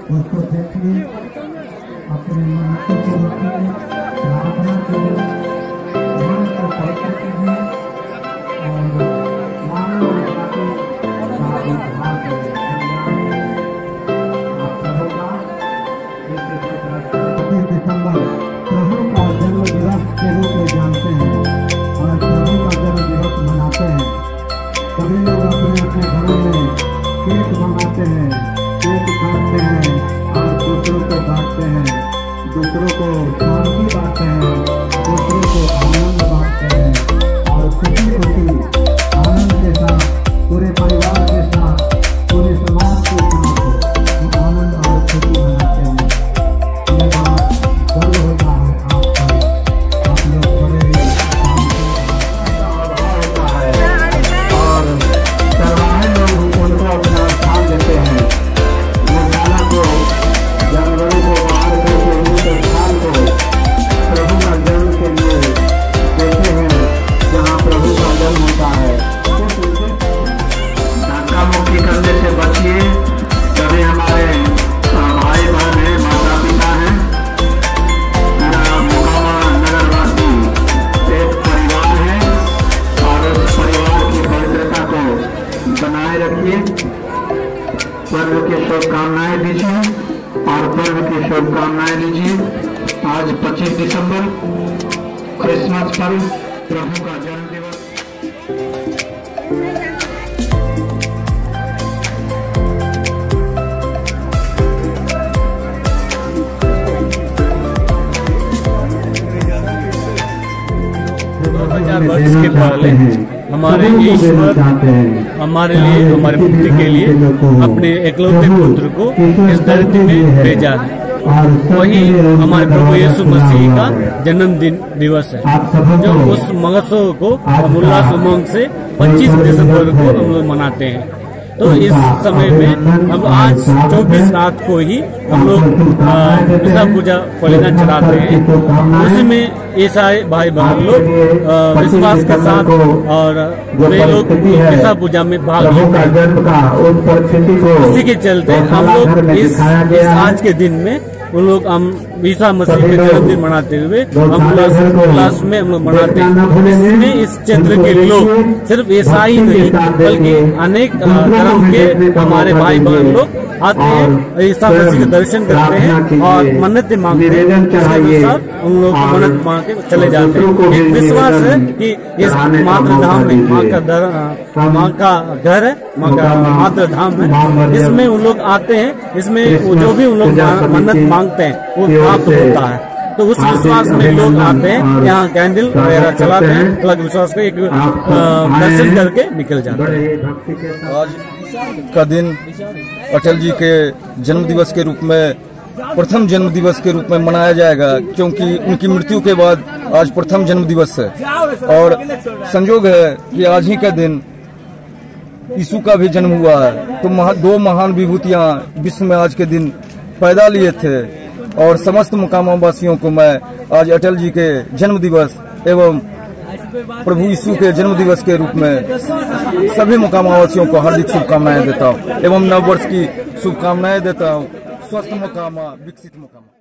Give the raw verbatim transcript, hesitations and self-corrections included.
उसको देखिए, अपने मन्नतों को रखिए, प्रार्थना कीजिए, मन को पवित्र कीजिए और मानव जाति का उद्धार करें। आप प्रभु का पच्चीस दिसंबर प्रभु का जन्म दिवस के रूप में जानते हैं और प्रभु का जन्म दिवस मनाते हैं। सभी लोग अपने अपने घरों में केक मंगाते हैं, केक काटते हैं और दूसरों को बांटते हैं, दूसरों को शांति बांटते हैं, दूसरों को आनंद बांटते हैं और खुशी खुशी आनंद के साथ पूरे परिवार के साथ पूरे समाज के साथ आनंद और खुशी मनाते हैं। ये बात गर्व होता है आप पर, आप लोग बड़े और चरवाहे लोग उनको अपना स्थान देते हैं। वो गाना को जानवरों को बाहर करके उनके स्थान को प्रभु का जन्म के लिए देते हैं, जहाँ प्रभु का जन्म होता है। धक्का मुक्की करने से बचिए। सभी हमारे भाई बहन हैं, माता पिता हैं, मोकामा नगरवासी एक परिवार है और उस परिवार की पवित्रता को बनाए रखिए। पर्व की शुभकामनाएं दीजिए और पर्व की शुभकामनाएं लीजिए। आज पच्चीस दिसंबर क्रिसमस पर्व, प्रभु का जन्म दिवस। दो हजार वर्ष के पहले हमारे ईश्वर हमारे लिए, हमारे मुक्ति के लिए अपने एकलौते पुत्र को इस धरती में भेजा है। वही हमारे प्रभु यीशु मसीह का जन्मदिन दिवस है, जो उस महोत्सव को हम उल्लास उमंग से पच्चीस दिसंबर को हम लोग मनाते हैं। तो इस समय में हम आज चौबीस रात को ही हम लोग ईसा पूजा फलिना चढ़ाते हैं। उसमें ईसाई भाई बहन लोग विश्वास के साथ और वे लोग ईसा पूजा में भाग लेते हैं। इसी के चलते हम लोग इस, इस आज के दिन में उन लोग हम ईसा मसीह के जन्मदिन मनाते हुए हम उल्लास में हम लोग मनाते हैं। इसमें इस क्षेत्र के लोग सिर्फ ईसाई नहीं बल्कि अनेक धर्म के हमारे भाई बहन लोग आते हैं, ईसा मसीह के दर्शन करते हैं और मन्नतें मांगते हैं। इसके साथ उन लोग मन्नत मांग के चले जाते हैं। एक विश्वास है कि इस मातृ धाम में माँ का दर माँ का घर है, माँ का मातृ धाम है, इसमें उन लोग आते हैं। इसमें जो भी उन लोग मन्नत मांगते हैं वो प्राप्त होता है। तो उस विश्वास में लोग आते हैं, यहाँ कैंडल वगैरह चलाते हैं, अलग विश्वास को एक दर्शन करके निकल जाते हैं। आज का दिन अटल जी के जन्म दिवस के रूप में, प्रथम जन्म दिवस के रूप में मनाया जाएगा, क्योंकि उनकी मृत्यु के बाद आज प्रथम जन्म दिवस है। और संयोग है कि आज ही का दिन यीशु का भी जन्म हुआ है। तो महा, दो महान विभूतियां विश्व में आज के दिन पैदा लिए थे और समस्त मोकामा वासियों को मैं आज अटल जी के जन्म दिवस एवं प्रभु यीशु के जन्म दिवस के रूप में सभी मोकामा वासियों को हार्दिक शुभकामनाएं देता हूँ एवं नव वर्ष की शुभकामनाएं देता हूँ। स्वस्थ मोकामा, विकसित मोकामा।